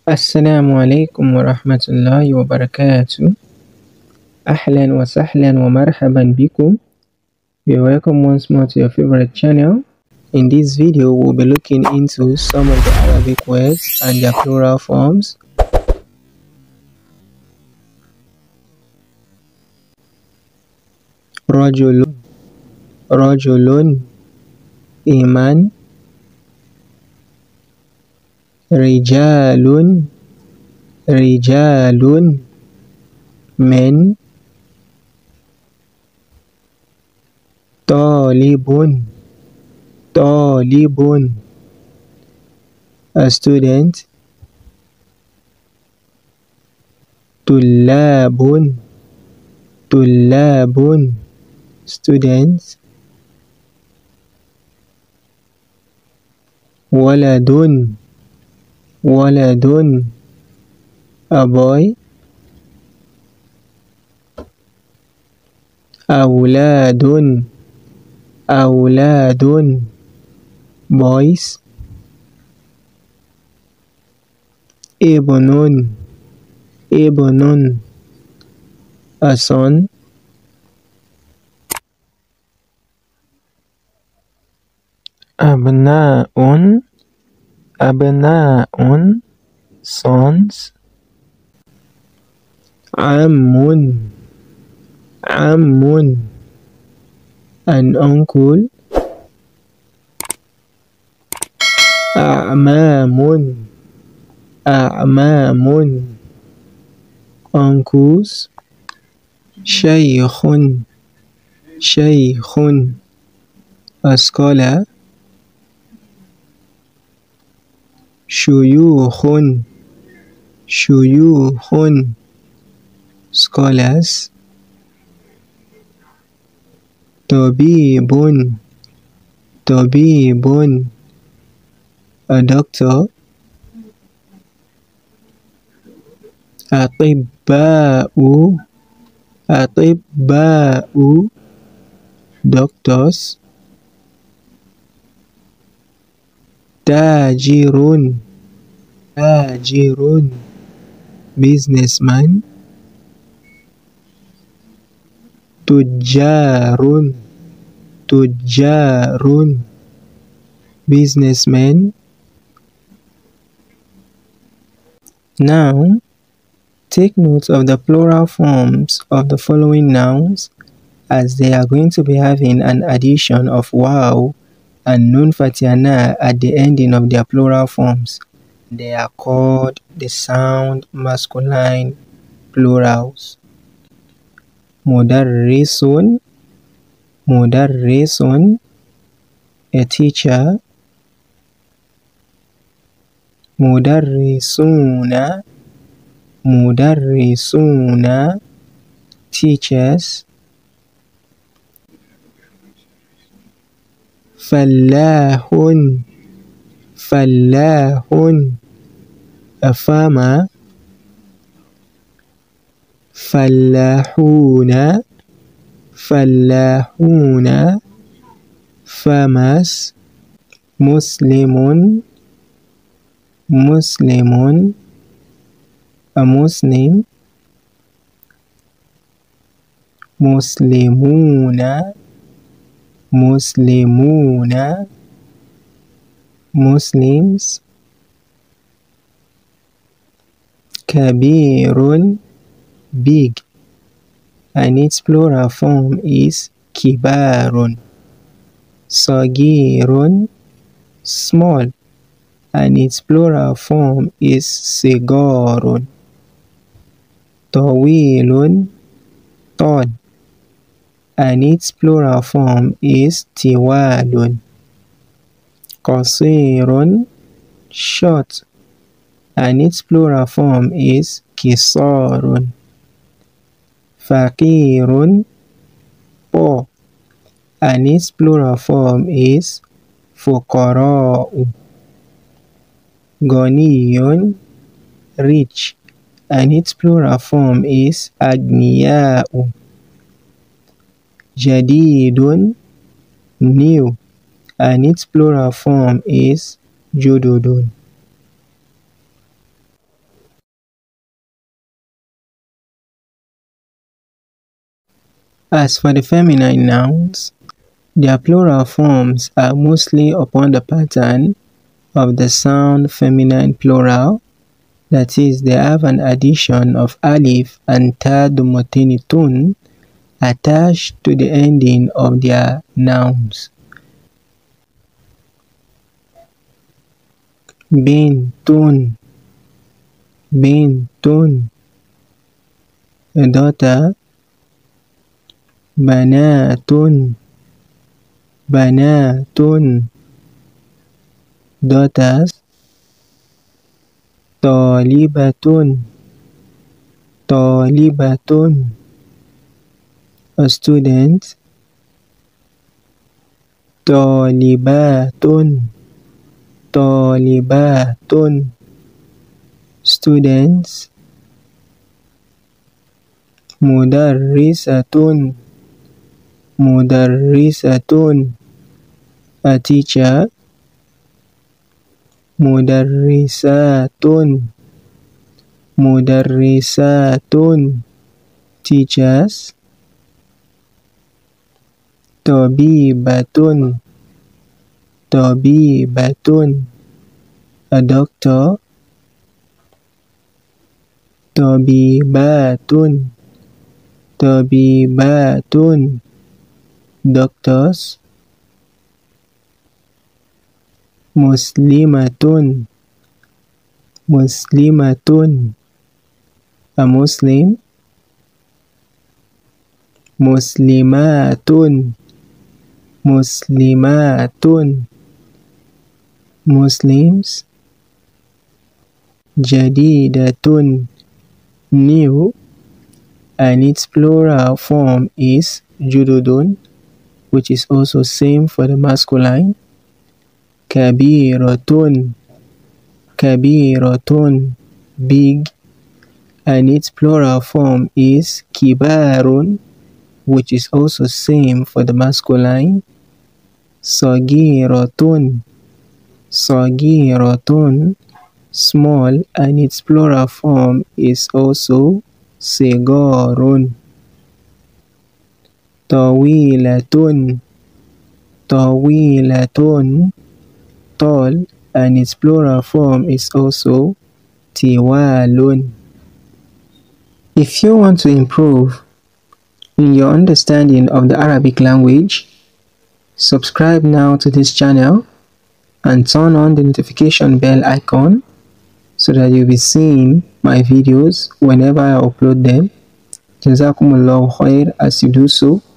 السلام عليكم ورحمة الله وبركاته. أهلا وسهلا ومرحبا بكم. You're welcome once more to your favorite channel. In this video, we'll be looking into some of the Arabic words and their plural forms. رجل رجل إيمان رجال رجال من طالب طالب a student طلاب طلاب students ولد ولد a boy أولاد أولاد boys ابن ابن a son أبناء أبناء sons عم عم an uncle أعمام أعمام uncles شيخ شيخ a scholar شيوخ شيوخ scholars طبيب طبيب a doctor أطباء أطباء doctors تاجر تاجر businessman تجار تجار businessmen. Now, take note of the plural forms of the following nouns, as they are going to be having an addition of waw and nun fatihana at the ending of their plural forms. They are called the sound masculine plurals. Mudarrisun, mudarrisun, a teacher. Mudarrisuna, mudarrisuna, teachers. Fallahun, fallahun, a farmer. Fallahuna, fallahuna, farmers. Muslimun, muslimun, a muslim. Muslimuna, muslimuna, muslims. Kabirun, big, and its plural form is kibarun. Sagirun, small, and its plural form is sigarun. Tawilun, tall, and its plural form is tiwalun. Qasirun, short, and its plural form is kisarun. Faqirun, poor, and its plural form is fuqara'u. Ghaniyun, rich, and its plural form is agniya'u. Jadidun, new, and its plural form is jududun. As for the feminine nouns, their plural forms are mostly upon the pattern of the sound feminine plural, that is, they have an addition of alif and ta dumotenitun attached to the ending of their nouns. Bintun, bintun, a daughter. Banatun, banatun, daughters. Talibatun, talibatun, a student. Talibatun, talibatun, students. Mudarrisatun, mudarrisatun, a teacher. Mudarrisatun, mudarrisatun, teachers. Tabibatun, tabibatun, a doctor. Tabibatun, tabibatun, doctors. Muslimatun, muslimatun, a Muslim. Muslimatun, muslimatun, Muslims. Jadidatun, new, and its plural form is jududun, which is also same for the masculine. Kabiratun, kabiratun, big, and its plural form is kibarun, which is also same for the masculine. Sagiratun, sagiratun, small, and its plural form is also sigarun. Tawilatun, tawilatun, tall, and its plural form is also tiwalun. If you want to improve in your understanding of the Arabic language, subscribe now to this channel and turn on the notification bell icon so that you'll be seeing my videos whenever I upload them. Jazakumullahu khair as you do so.